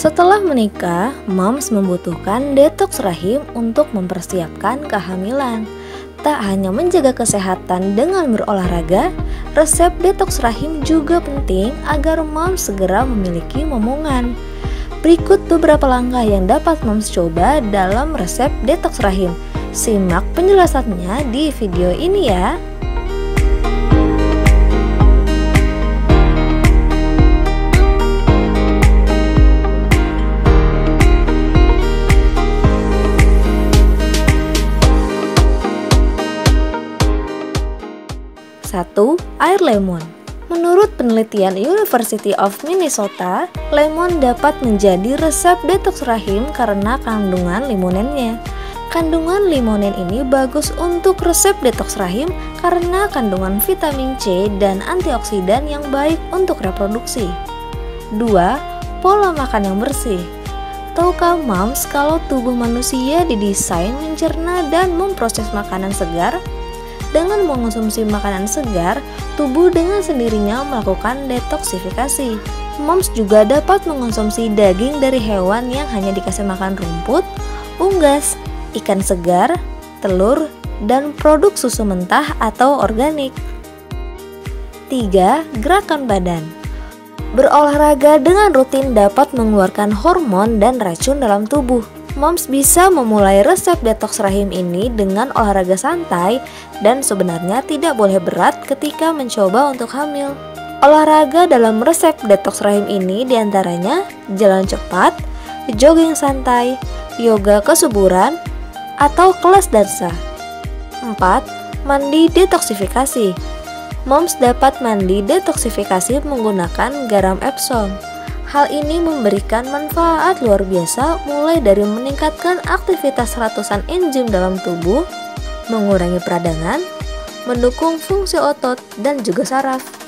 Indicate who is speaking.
Speaker 1: Setelah menikah, moms membutuhkan detoks rahim untuk mempersiapkan kehamilan. Tak hanya menjaga kesehatan dengan berolahraga, resep detoks rahim juga penting agar moms segera memiliki momongan. Berikut beberapa langkah yang dapat moms coba dalam resep detoks rahim. Simak penjelasannya di video ini ya. Satu, air lemon. Menurut penelitian University of Minnesota, lemon dapat menjadi resep detoks rahim karena kandungan limonennya. Kandungan limonen ini bagus untuk resep detoks rahim karena kandungan vitamin C dan antioksidan yang baik untuk reproduksi. 2. Pola makan yang bersih. Tahukah moms kalau tubuh manusia didesain mencerna dan memproses makanan segar? Dengan mengonsumsi makanan segar, tubuh dengan sendirinya melakukan detoksifikasi. Moms juga dapat mengonsumsi daging dari hewan yang hanya dikasih makan rumput, unggas, ikan segar, telur, dan produk susu mentah atau organik. 3. Gerakan badan. Berolahraga dengan rutin dapat mengeluarkan hormon dan racun dalam tubuh. Moms bisa memulai resep detoks rahim ini dengan olahraga santai dan sebenarnya tidak boleh berat ketika mencoba untuk hamil. Olahraga dalam resep detoks rahim ini diantaranya jalan cepat, jogging santai, yoga kesuburan, atau kelas dansa. 4. Mandi detoksifikasi. Moms dapat mandi detoksifikasi menggunakan garam Epsom. Hal ini memberikan manfaat luar biasa mulai dari meningkatkan aktivitas ratusan enzim dalam tubuh, mengurangi peradangan, mendukung fungsi otot dan juga saraf.